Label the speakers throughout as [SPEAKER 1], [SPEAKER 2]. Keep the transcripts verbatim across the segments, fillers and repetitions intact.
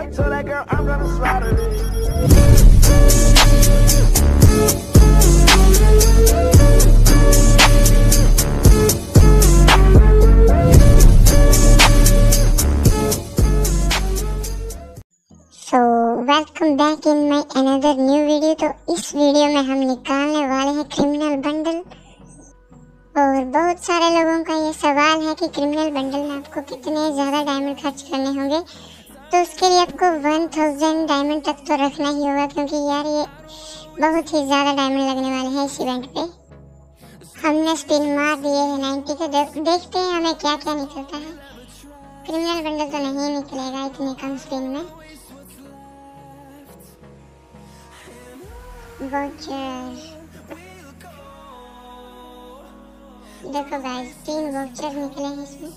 [SPEAKER 1] Tell that girl I'm gonna slaughter it.
[SPEAKER 2] So welcome back in my another new video. तो इस video में हम निकालने वाले हैं क्रिमिनल बंडल। और बहुत सारे लोगों का ये सवाल है कि क्रिमिनल बंडल में आपको कितने ज़्यादा डायमंड खर्च करने होंगे। तो उसके लिए आपको वन थाउजेंड डायमंड तक तो रखना ही होगा, क्योंकि यार ये बहुत ही ज़्यादा डायमंड लगने वाले हैं इस इवेंट पे। हमने स्पिन मार दिए हैं नाइन्टी के, दे, देखते हैं हमें क्या क्या निकलता है। क्रिमिनल बंडल तो नहीं निकलेगा इतनी कम स्पिन में। वोचर देखो गाइस, तीन वोचर निकले हैं इसमें।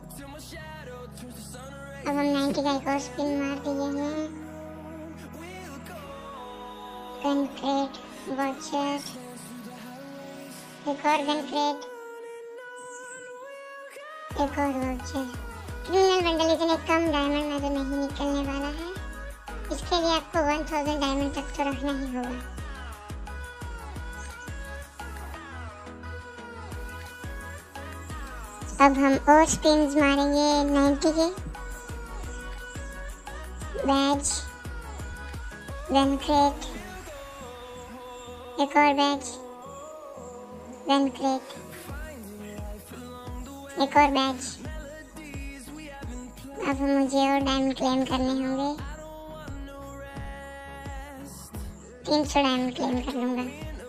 [SPEAKER 2] अब हम नाइन्टी का एक और स्पिन मार दिए हैं। गन क्रेट, वोचर, एक और गन क्रेट, एक और वोचर। क्रिमिनल बंडल इतने कम डायमंड में तो नहीं निकलने वाला है। इसके लिए आपको वन थाउजेंड डायमंड तक तो रखना ही होगा। अब हम और स्पिन्स मारेंगे नाइन्टी के। बैज, गन क्रेट, एक और बैज, गन क्रेट, एक और बैज। अब मुझे और डायमंड क्लेम करने होंगे। तीन सौ डायमंड क्लेम कर लूँगा।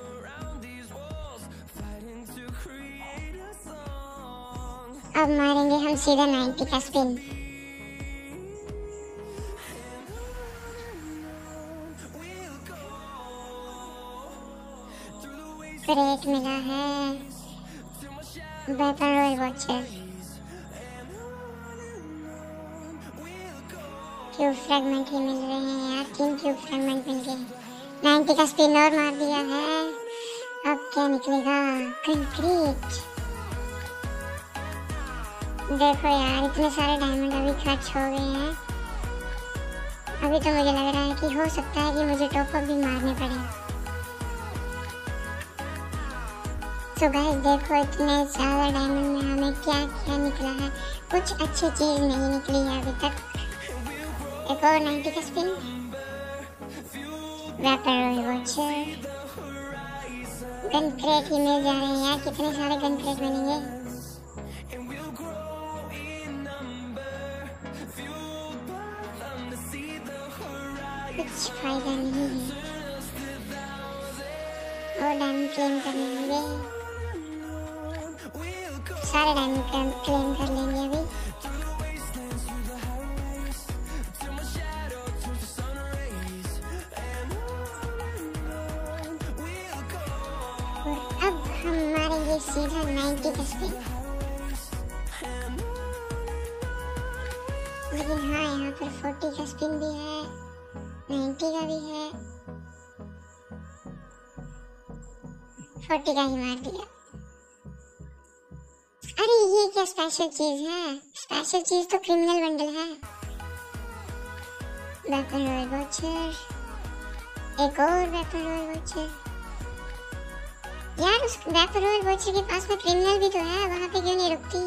[SPEAKER 2] अब मारेंगे हम सीधा नाइन्टी का स्पिन। क्रेट मिला है, weapon royale voucher, cube fragment ही मिल रहे हैं यार। तीन क्यूब फ्रैगमेंट मिल गए। नाइन्टी का स्पिन और मार दिया है। अब क्या निकलेगा? कंक्रीट। देखो यार, इतने सारे डायमंड अभी खर्च हो गए हैं। अभी तो मुझे लग रहा है कि हो सकता है कि मुझे टॉप अप भी मारने पड़े। तो गाइस देखो, इतने ज़्यादा डायमंड में हमें क्या क्या निकला है। कुछ अच्छी चीज़ नहीं निकली है अभी तक। एक और नाइन्टी का spin, weapon royale voucher, gun crate ही मिल जा रहे हैं यार। कितने सारे गन क्रेट बनेंगे। कुछ फायदा नहीं है। और डायमंड क्लेम करने होंगे। सारे डायमंड क्लेम कर लेंगे अभी। और अब हम मारेंगे सीधा नाइन्टी का स्पिन। लेकिन हाँ, यहाँ पर फोर्टी का स्पिन भी है, नाइन्टी का भी है। फोर्टी का ही मार दिया। अरे ये क्या स्पेशल चीज है? स्पेशल चीज तो क्रिमिनल बंडल है। वेपन रॉयल वॉचर, एक और वेपन रॉयल वॉचर। यार उस वेपन रॉयल वॉचर के पास में क्रिमिनल भी तो है, वहां पे क्यों नहीं रुकती?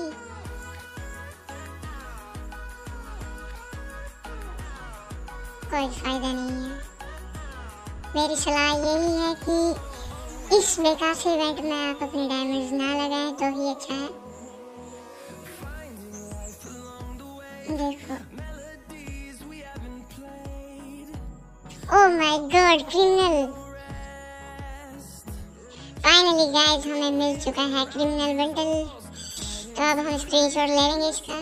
[SPEAKER 2] कोई फायदा नहीं है। मेरी सलाह यही है कि इस बेकार से इवेंट में आप अपने डायमंड्स ना लगाएं तो ही अच्छा है। देखो, oh my god, criminal. Finally guys, हमें मिल चुका है क्रिमिनल बंडल। तो अब हम स्क्रीनशॉट ले लेंगे इसका।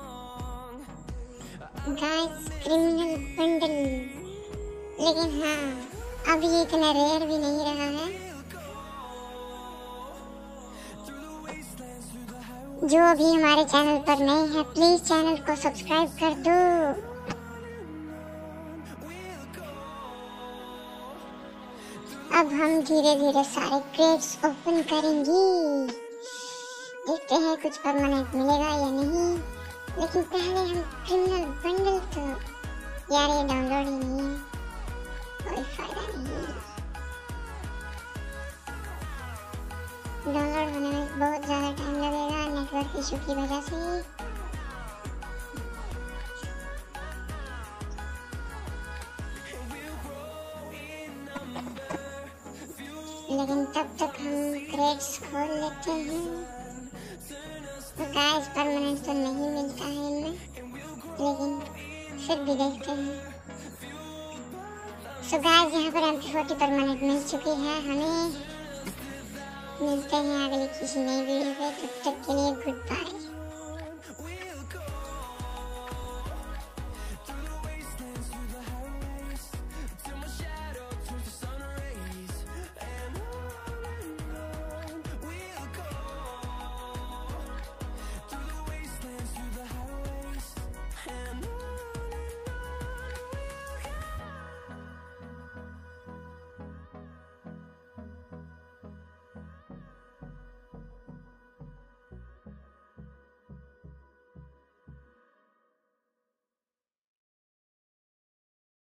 [SPEAKER 2] Guys, criminal bundle. लेकिन हाँ, अब ये इतना रेयर भी नहीं रहा है। जो अभी हमारे चैनल पर नए हैं, प्लीज चैनल को सब्सक्राइब कर दो। अब हम धीरे धीरे सारे क्रेट्स ओपन करेंगे। देखते हैं कुछ परमानेंट मिलेगा या नहीं। लेकिन पहले हम क्रिमिनल बंडल तो यार ये इशू की वजह से। लेकिन तब तक हम क्रेट्स खोल लेते हैं। तो गाइस परमानेंट तो नहीं मिलता है इनमें, लेकिन फिर भी देखते हैं। सो गाइस यहाँ पर एम पी फोर्टी परमानेंट मिल चुकी है हमें। मिलते हैं अगली किसी नई वीडियो पे, तब तक के लिए गुड बाय।